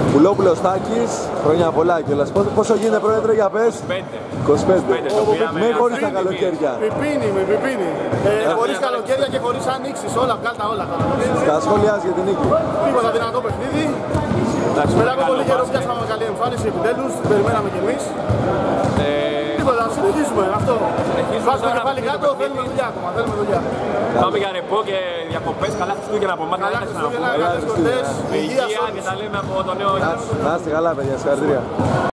Πουλόπουλος Τάκης, χρόνια πολλά κιόλας. Πόσο γίνεται πρόεδρε για πες? 25. Με χωρίς τα καλοκαίρια. Με πιπίνι. Χωρίς καλοκαίρια και χωρίς ανοίξεις, όλα, βγάλτα όλα. Τα σχόλιας για την νίκη. Τίποτα, δυνατό παιχνίδι. Μετά από πολύ καιρό πιάσαμε καλή εμφάνιση επιτέλους, την περιμέναμε κι εμείς. Τίποτα, συνεχίζουμε αυτό. Βάζουμε το κεφάλι κάτω, θέλουμε δουλειά ακόμα, Πάμε για ρεπό και διακοπές, καλά Χριστούγεννα από εμάς. Καλά Χριστούγεννα, καλές γιορτές, υγεία και τα λέμε από το νέο. Να είστε καλά παιδιά, συγχαρητήρια.